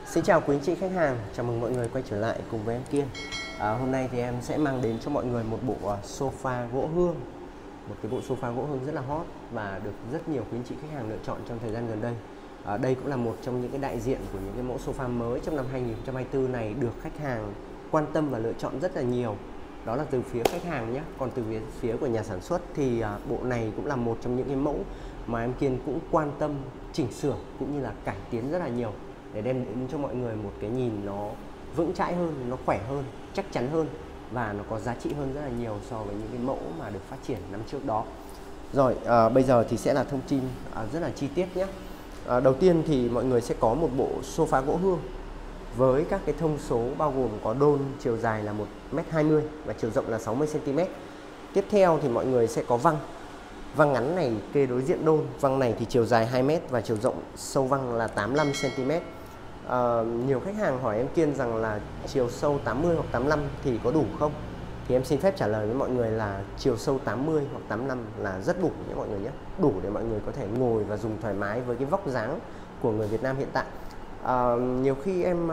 Xin chào quý anh chị khách hàng, chào mừng mọi người quay trở lại cùng với em Kiên. Hôm nay thì em sẽ mang đến cho mọi người một bộ sofa gỗ hương. Một cái bộ sofa gỗ hương rất là hot và được rất nhiều quý anh chị khách hàng lựa chọn trong thời gian gần đây. Đây cũng là một trong những cái đại diện của những cái mẫu sofa mới trong năm 2024 này được khách hàng quan tâm và lựa chọn rất là nhiều. Đó là từ phía khách hàng nhé. Còn từ phía của nhà sản xuất thì bộ này cũng là một trong những cái mẫu mà em Kiên cũng quan tâm chỉnh sửa cũng như là cải tiến rất là nhiều, để đem đến cho mọi người một cái nhìn nó vững chãi hơn, nó khỏe hơn, chắc chắn hơn và nó có giá trị hơn rất là nhiều so với những cái mẫu mà được phát triển năm trước đó. Rồi, bây giờ thì sẽ là thông tin rất là chi tiết nhé. Đầu tiên thì mọi người sẽ có một bộ sofa gỗ hương với các cái thông số bao gồm có đôn chiều dài là 1m20 và chiều rộng là 60cm. Tiếp theo thì mọi người sẽ có văng. Văng ngắn này kê đối diện đôn, văng này thì chiều dài 2m và chiều rộng sâu văng là 85cm. Nhiều khách hàng hỏi em Kiên rằng là chiều sâu 80 hoặc 85 thì có đủ không? Thì em xin phép trả lời với mọi người là chiều sâu 80 hoặc 85 là rất đủ nhé mọi người nhé. Đủ để mọi người có thể ngồi và dùng thoải mái với cái vóc dáng của người Việt Nam hiện tại. Nhiều khi em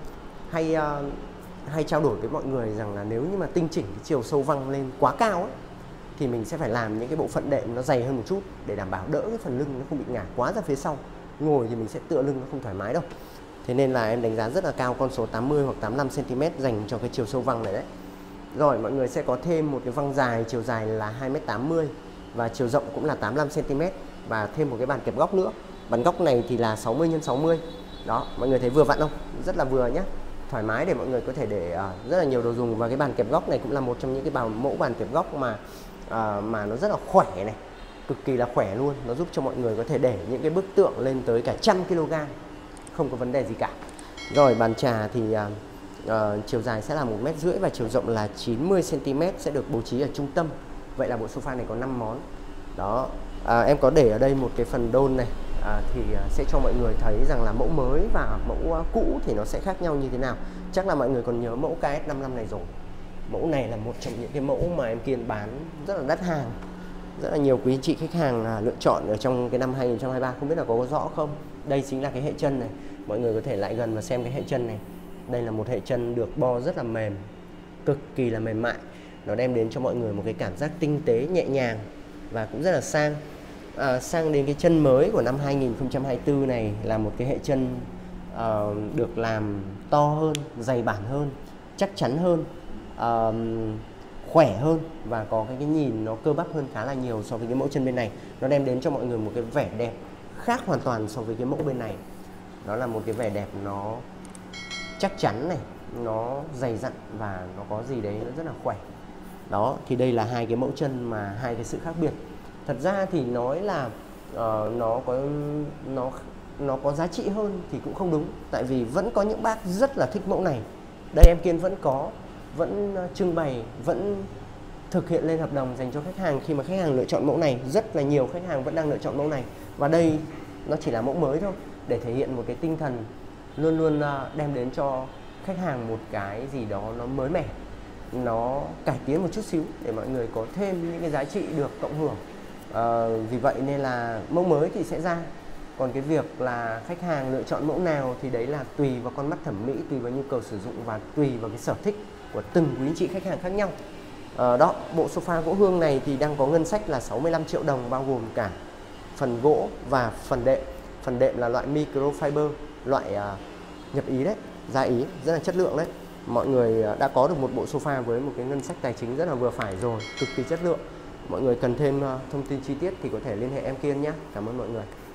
hay trao đổi với mọi người rằng là nếu như mà tinh chỉnh cái chiều sâu văng lên quá cao ấy, thì mình sẽ phải làm những cái bộ phận đệm nó dày hơn một chút để đảm bảo đỡ cái phần lưng nó không bị ngả quá ra phía sau. Ngồi thì mình sẽ tựa lưng nó không thoải mái đâu. Thế nên là em đánh giá rất là cao con số 80 hoặc 85cm dành cho cái chiều sâu văng này đấy. Rồi mọi người sẽ có thêm một cái văng dài, chiều dài là 2m80 và chiều rộng cũng là 85cm và thêm một cái bàn kẹp góc nữa. Bàn góc này thì là 60x60. Đó, mọi người thấy vừa vặn không? Rất là vừa nhé. Thoải mái để mọi người có thể để rất là nhiều đồ dùng, và cái bàn kẹp góc này cũng là một trong những cái mẫu bàn kẹp góc mà nó rất là khỏe này, cực kỳ là khỏe luôn. Nó giúp cho mọi người có thể để những cái bức tượng lên tới cả 100kg, không có vấn đề gì cả. Rồi bàn trà thì chiều dài sẽ là 1m50 và chiều rộng là 90cm, sẽ được bố trí ở trung tâm. Vậy là bộ sofa này có 5 món. Đó, em có để ở đây một cái phần đôn này thì sẽ cho mọi người thấy rằng là mẫu mới và mẫu cũ thì nó sẽ khác nhau như thế nào. Chắc là mọi người còn nhớ mẫu KS55 này rồi. Mẫu này là một trong những cái mẫu mà em Kiên bán rất là đắt hàng, rất là nhiều quý anh chị khách hàng lựa chọn ở trong cái năm 2023. Không biết là có rõ không? Đây chính là cái hệ chân này. Mọi người có thể lại gần và xem cái hệ chân này. Đây là một hệ chân được bo rất là mềm, cực kỳ là mềm mại. Nó đem đến cho mọi người một cái cảm giác tinh tế, nhẹ nhàng và cũng rất là sang. Sang đến cái chân mới của năm 2024 này là một cái hệ chân được làm to hơn, dày bản hơn, chắc chắn hơn, khỏe hơn và có cái nhìn nó cơ bắp hơn khá là nhiều so với cái mẫu chân bên này. Nó đem đến cho mọi người một cái vẻ đẹp khác hoàn toàn so với cái mẫu bên này. Đó là một cái vẻ đẹp nó chắc chắn này, nó dày dặn và nó có gì đấy nó rất là khỏe. Đó, thì đây là hai cái mẫu chân mà hai cái sự khác biệt. Thật ra thì nói là nó có giá trị hơn thì cũng không đúng, tại vì vẫn có những bác rất là thích mẫu này. Đây em Kiên vẫn trưng bày, vẫn thực hiện lên hợp đồng dành cho khách hàng. Khi mà khách hàng lựa chọn mẫu này, rất là nhiều khách hàng vẫn đang lựa chọn mẫu này. Và đây nó chỉ là mẫu mới thôi, để thể hiện một cái tinh thần luôn luôn đem đến cho khách hàng một cái gì đó nó mới mẻ, nó cải tiến một chút xíu để mọi người có thêm những cái giá trị được cộng hưởng. Vì vậy nên là mẫu mới thì sẽ ra. Còn cái việc là khách hàng lựa chọn mẫu nào thì đấy là tùy vào con mắt thẩm mỹ, tùy vào nhu cầu sử dụng và tùy vào cái sở thích của từng quý anh chị khách hàng khác nhau. Đó, bộ sofa gỗ hương này thì đang có ngân sách là 65 triệu đồng, bao gồm cả phần gỗ và phần đệm. Phần đệm là loại microfiber, loại nhập Ý đấy, da Ý, rất là chất lượng đấy. Mọi người đã có được một bộ sofa với một cái ngân sách tài chính rất là vừa phải rồi, cực kỳ chất lượng. Mọi người cần thêm thông tin chi tiết thì có thể liên hệ em Kiên nhé. Cảm ơn mọi người.